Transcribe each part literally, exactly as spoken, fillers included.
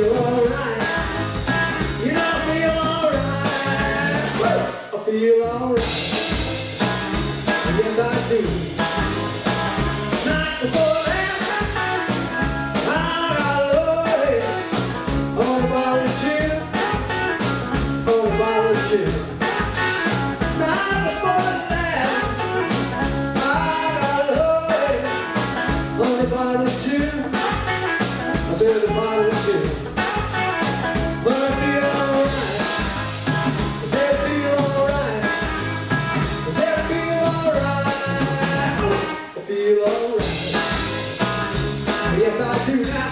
feel alright. You know I feel alright. I feel alright. Yes, I do. Night before that, I got loaded on a bottle of gin, on a bottle of gin. Night before that, I got loaded on a bottle of gin. I said a bottle of gin. But I feel alright. I said I feel alright. I said I feel alright. I feel alright. Yes, I do now.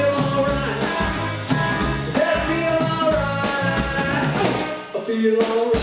Feel alright.